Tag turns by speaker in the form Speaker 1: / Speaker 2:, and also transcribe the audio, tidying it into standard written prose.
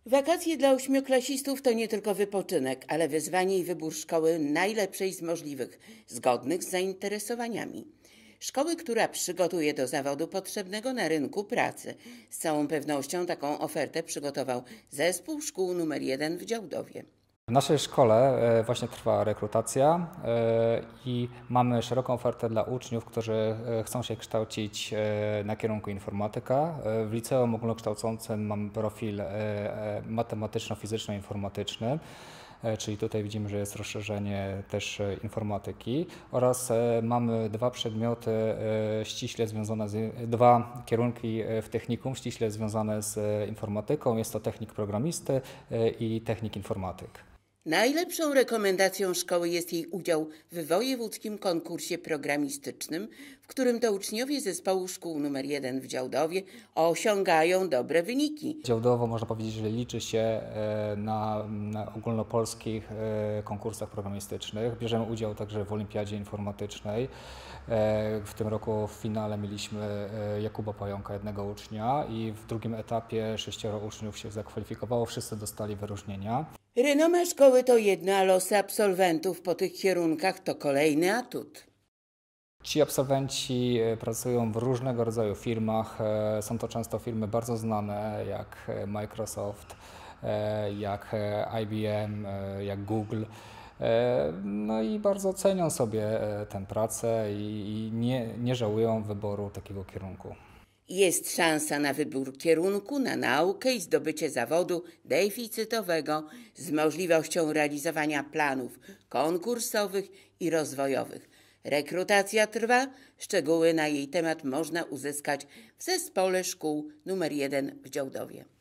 Speaker 1: Wakacje dla ośmioklasistów to nie tylko wypoczynek, ale wyzwanie i wybór szkoły najlepszej z możliwych, zgodnych z zainteresowaniami. Szkoły, która przygotuje do zawodu potrzebnego na rynku pracy. Z całą pewnością taką ofertę przygotował Zespół Szkół nr 1 w Działdowie.
Speaker 2: W naszej szkole właśnie trwa rekrutacja i mamy szeroką ofertę dla uczniów, którzy chcą się kształcić na kierunku informatyka. W liceum ogólnokształcącym mamy profil matematyczno-fizyczno-informatyczny, czyli tutaj widzimy, że jest rozszerzenie też informatyki, oraz mamy dwa przedmioty ściśle związane dwa kierunki w technikum ściśle związane z informatyką. Jest to technik programisty i technik informatyk.
Speaker 1: Najlepszą rekomendacją szkoły jest jej udział w wojewódzkim konkursie programistycznym, w którym to uczniowie Zespołu Szkół nr 1 w Działdowie osiągają dobre wyniki.
Speaker 2: Działdowo można powiedzieć, że liczy się na ogólnopolskich konkursach programistycznych. Bierzemy udział także w Olimpiadzie Informatycznej. W tym roku w finale mieliśmy Jakuba Pająka, jednego ucznia, i w drugim etapie 6 uczniów się zakwalifikowało, wszyscy dostali wyróżnienia.
Speaker 1: Renoma szkoły to jedno, a losy absolwentów po tych kierunkach to kolejny atut.
Speaker 2: Ci absolwenci pracują w różnego rodzaju firmach. Są to często firmy bardzo znane, jak Microsoft, jak IBM, jak Google. No i bardzo cenią sobie tę pracę i nie żałują wyboru takiego kierunku.
Speaker 1: Jest szansa na wybór kierunku, na naukę i zdobycie zawodu deficytowego z możliwością realizowania planów konkursowych i rozwojowych. Rekrutacja trwa, szczegóły na jej temat można uzyskać w Zespole Szkół nr 1 w Działdowie.